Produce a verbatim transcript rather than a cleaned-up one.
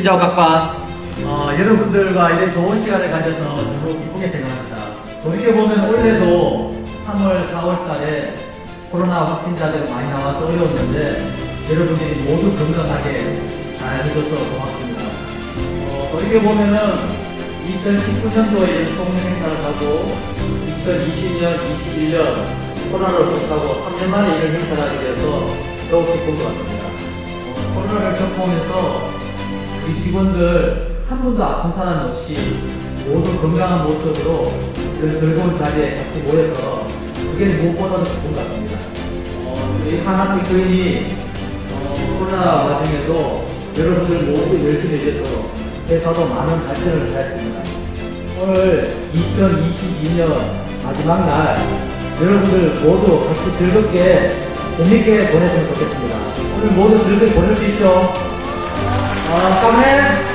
신자오 각반. 어, 여러분들과 이제 좋은 시간을 가져서 너무 기쁘게 생각합니다. 돌이켜보면 올해도 삼월, 사월 달에 코로나 확진자들 많이 나와서 어려웠는데 여러분들이 모두 건강하게 잘 해줘서 고맙습니다. 어, 돌이켜보면은 이천십구 년도에 연속 행사를 하고 이천이십 년, 이십일 년 코로나를 극복하고 삼 년 만에 이런 행사를 하게 돼서 더욱 기쁜 것 같습니다. 어, 코로나를 겪으면서 우리 직원들 한 분도 아픈 사람 없이 모두 건강한 모습으로 이런 즐거운 자리에 같이 모여서 그게 무엇보다도 기쁜 것 같습니다. 어, 저희 하나팀 교인이 어, 코로나 와중에도 여러분들 모두 열심히 일해서 회사도 많은 발전을 하였습니다. 오늘 이천이십이 년 마지막 날 여러분들 모두 같이 즐겁게 재밌게 보냈으면 좋겠습니다. 오늘 모두 즐겁게 보낼 수 있죠? 어, 까메